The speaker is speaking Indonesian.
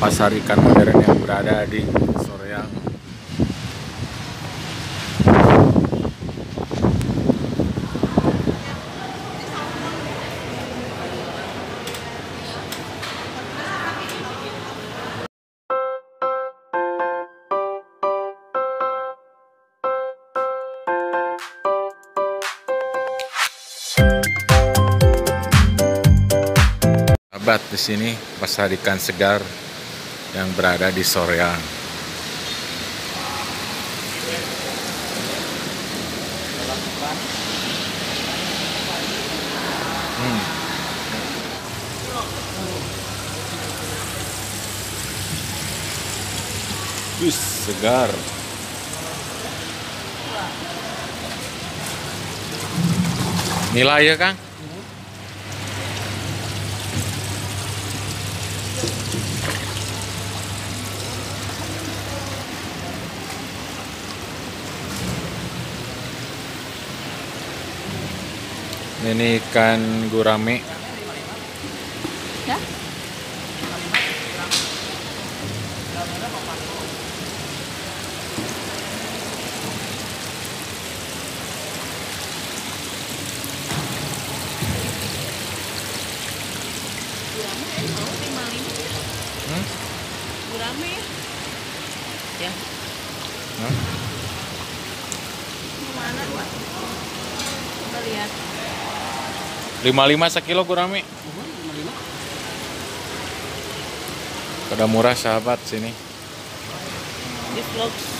Pasar Ikan Modern yang berada di Soreang. Sahabat, di sini pasar ikan segar yang berada di Soreang. Segar. Nilai ya, Kang? Ini ikan gurame. Ya? Gurame ya? Mana Pak? Coba lihat. 55 sekilo gurame. Pada murah sahabat sini. Di vlog